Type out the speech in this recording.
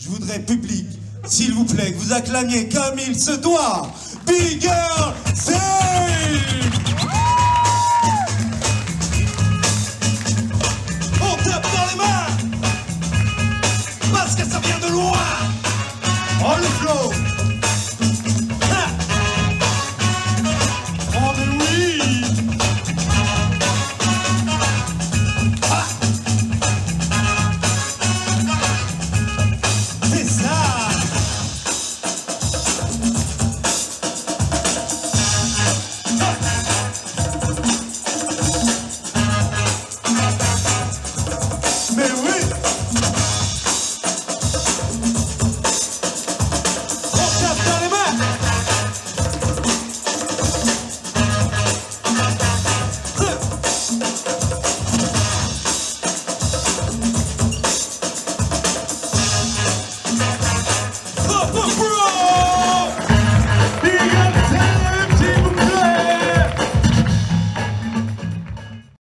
Je voudrais, public, s'il vous plaît, que vous acclamiez comme il se doit Bgirl Saym. On tape dans les mains parce que ça vient de loin. Oh le flow.